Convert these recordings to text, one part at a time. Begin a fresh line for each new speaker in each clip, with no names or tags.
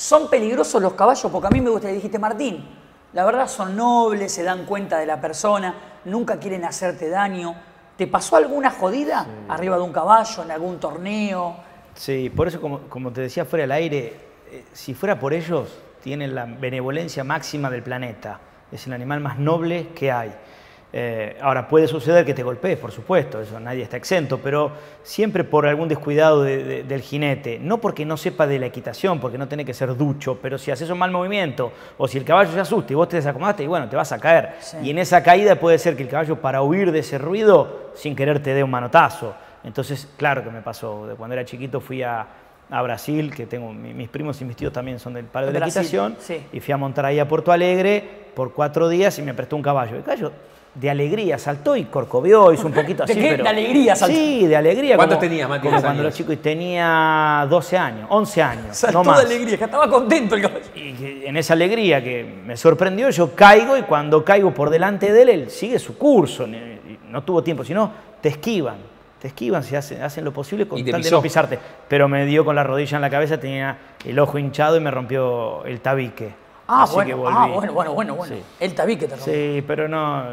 ¿Son peligrosos los caballos? Porque a mí me gusta, dijiste Martín, la verdad son nobles, se dan cuenta de la persona, nunca quieren hacerte daño. ¿Te pasó alguna jodida arriba de un caballo, en algún torneo?
Sí, por eso, como te decía fuera del aire, si fuera por ellos, tienen la benevolencia máxima del planeta. Es el animal más noble que hay. Ahora, puede suceder que te golpees, por supuesto, eso nadie está exento, pero siempre por algún descuidado del jinete. No porque no sepa de la equitación, porque no tiene que ser ducho, pero si haces un mal movimiento o si el caballo se asusta y vos te desacomodaste, y bueno, te vas a caer. Sí. Y en esa caída puede ser que el caballo, para huir de ese ruido, sin querer te dé un manotazo. Entonces, claro que me pasó. De cuando era chiquito fui a Brasil, que tengo mis primos y mis tíos también son del palo de la equitación, sí. Y fui a montar ahí a Porto Alegre por 4 días y me prestó un caballo. El caballo de alegría saltó y corcovió, hizo un poquito así.
¿De qué?
Pero,
¿De alegría saltó?
Sí, de alegría.
¿Cuántos tenía, Mati?
Como cuando los chicos, tenía 12 años, 11 años,
saltó
no más.
De alegría, que estaba contento el caballo.
Y en esa alegría que me sorprendió, yo caigo y cuando caigo por delante de él sigue su curso. No tuvo tiempo, sino te esquivan, si hacen lo posible con tal de no pisarte. Pero me dio con la rodilla en la cabeza, tenía el ojo hinchado y me rompió el tabique.
Bueno. Sí. El tabique te rompió.
Sí, pero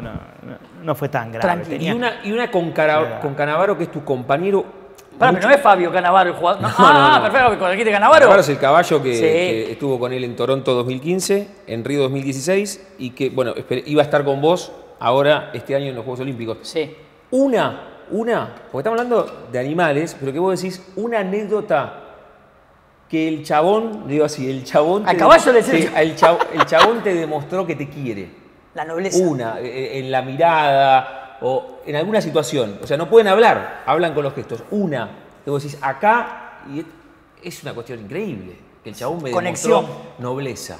no fue tan grave.
Y una con Canavaro, que es tu compañero.
Pero no es Fabio Canavaro el jugador. No, perfecto, con el quite Canavaro.
Canavaro es el caballo que estuvo con él en Toronto 2015, en Río 2016, y que, bueno, iba a estar con vos ahora, este año, en los Juegos Olímpicos.
Sí.
Porque estamos hablando de animales, pero que vos decís, una anécdota que el chabón, digo así, el chabón...
Al caballo le decís...
El chabón te demostró que te quiere.
La nobleza.
En la mirada o en alguna situación. O sea, no pueden hablar, hablan con los gestos. Que vos decís, acá, y es una cuestión increíble, que el chabón me demostró nobleza.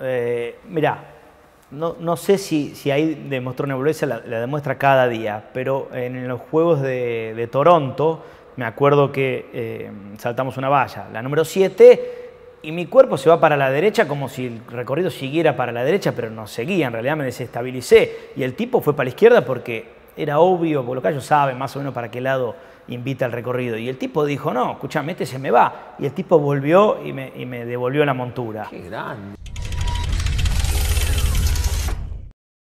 Mirá, no sé si ahí demostró nobleza, la demuestra cada día, pero en los Juegos de Toronto... Me acuerdo que saltamos una valla, la número 7, y mi cuerpo se va para la derecha como si el recorrido siguiera para la derecha, pero no seguía, en realidad me desestabilicé. Y el tipo fue para la izquierda porque era obvio, porque los gallos saben más o menos para qué lado invita el recorrido. Y el tipo dijo, no, escuchame, este se me va. Y el tipo volvió y me devolvió la montura.
¡Qué grande!